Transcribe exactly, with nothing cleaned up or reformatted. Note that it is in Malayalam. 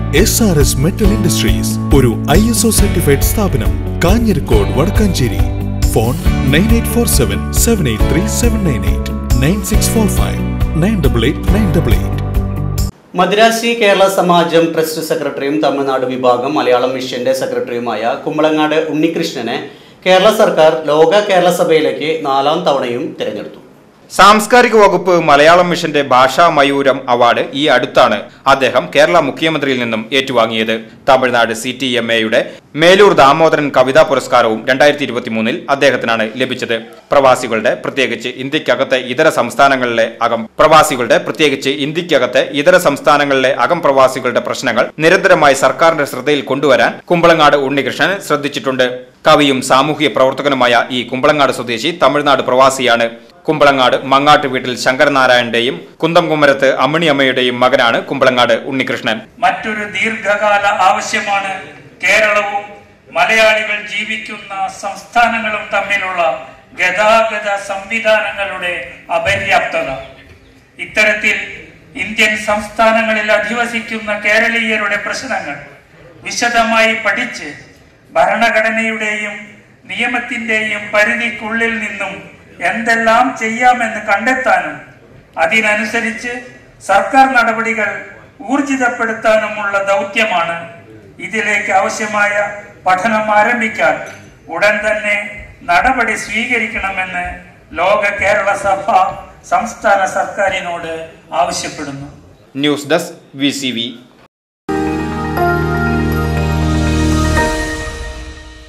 S R S metal industries ഒരു ഐ എസ് ഒ സർട്ടിഫൈഡ് സ്ഥാപനം. Kanjirakode, Vadakkanchery. Phone nine eight four seven seven eight three seven nine eight nine six four five nine double eight nine double eight. Madirasi Kerala Samajam trust സെക്രട്ടറിയും തമിഴ്നാട് വിഭാഗം മലയാളം മിഷന്റെ സെക്രട്ടറിയുമായ കുമ്പളങ്ങാട് ഉണ്ണികൃഷ്ണനെ കേരള സർക്കാർ ലോക കേരള സഭയിലേക്ക് നാലാം തവണയും തിരഞ്ഞെടുത്തു. സാംസ്കാരിക വകുപ്പ് മലയാളം മിഷന്റെ ഭാഷാ മയൂരം അവാർഡ് ഈ അടുത്താണ് അദ്ദേഹം കേരള മുഖ്യമന്ത്രിയിൽ നിന്നും ഏറ്റുവാങ്ങിയത്. തമിഴ്നാട് സി ടി എം എയുടെ മേലൂർ ദാമോദരൻ കവിതാ പുരസ്കാരവും രണ്ടായിരത്തി ഇരുപത്തി മൂന്നിൽ അദ്ദേഹത്തിനാണ് ലഭിച്ചത്. പ്രവാസികളുടെ പ്രത്യേകിച്ച് ഇന്ത്യക്കകത്തെ ഇതര സംസ്ഥാനങ്ങളിലെ അകം പ്രവാസികളുടെ പ്രത്യേകിച്ച് ഇന്ത്യക്കകത്തെ ഇതര സംസ്ഥാനങ്ങളിലെ അകം പ്രവാസികളുടെ പ്രശ്നങ്ങൾ നിരന്തരമായി സർക്കാരിന്റെ ശ്രദ്ധയിൽ കൊണ്ടുവരാൻ കുമ്പളങ്ങാട് ഉണ്ണികൃഷ്ണൻ ശ്രദ്ധിച്ചിട്ടുണ്ട്. കവിയും സാമൂഹ്യ പ്രവർത്തകനുമായ ഈ കുമ്പളങ്ങാട് സ്വദേശി തമിഴ്നാട് പ്രവാസിയാണ്. കുമ്പളങ്ങാട് മങ്ങാട്ട് വീട്ടിൽ ശങ്കരനാരായണന്റെയും കുന്തംകുമരത്ത് അമ്മിണിയമ്മയുടെയും മകനാണ് കുമ്പളങ്ങാട് ഉണ്ണികൃഷ്ണൻ. മറ്റൊരു ദീർഘകാല ആവശ്യമാണ് കേരളവും മലയാളികൾ ജീവിക്കുന്ന സംസ്ഥാനങ്ങളും തമ്മിലുള്ള ഗതാഗത സംവിധാനങ്ങളുടെ അപര്യാപ്തത. ഇത്തരത്തിൽ ഇന്ത്യൻ സംസ്ഥാനങ്ങളിൽ അധിവസിക്കുന്ന കേരളീയരുടെ പ്രശ്നങ്ങൾ വിശദമായി പഠിച്ച് ഭരണഘടനയുടെയും നിയമത്തിന്റെയും പരിധിക്കുള്ളിൽ നിന്നും എന്തെല്ലാം ചെയ്യാമെന്ന് കണ്ടെത്താനും അതിനനുസരിച്ച് സർക്കാർ നടപടികൾ ഊർജിതപ്പെടുത്താനുമുള്ള ദൗത്യമാണ്. ഇതിലേക്ക് ആവശ്യമായ പഠനം ആരംഭിക്കാൻ ഉടൻ തന്നെ നടപടി സ്വീകരിക്കണമെന്ന് ലോക കേരള സഭ സംസ്ഥാന സർക്കാരിനോട് ആവശ്യപ്പെടുന്നു. News desk V C V.